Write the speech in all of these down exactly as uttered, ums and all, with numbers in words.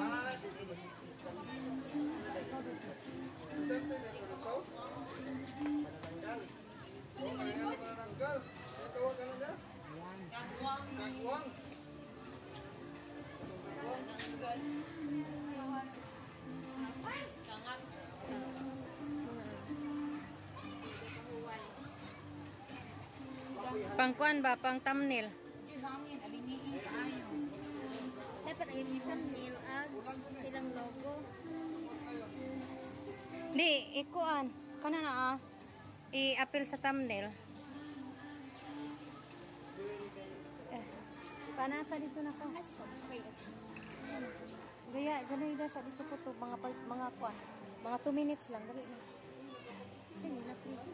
Kagwang. Pangkuan ba? Pang thumbnail? Dapat ang yung thumbnail ag silang logo. Di, ikuan. Kana na ah. I-appeal sa thumbnail. Eh, panasa dito na ka. Gaya, ganun na sa dito ko to. Mga, mga kuan. Mga two minutes lang. Dali na. Sige na, please.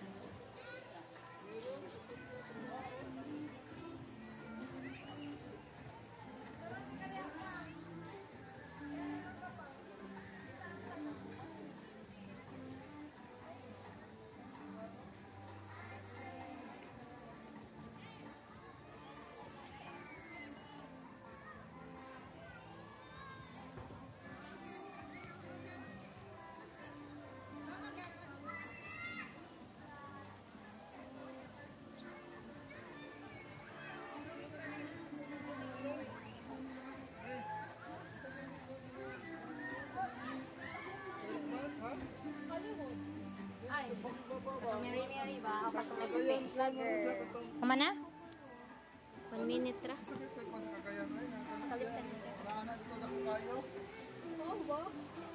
Ay, Mary Mary ba? Ako sa puti. Vlogger. Kaman na? One minute ra. Kalitan nila. Wala na dito na kayo. Oo ba?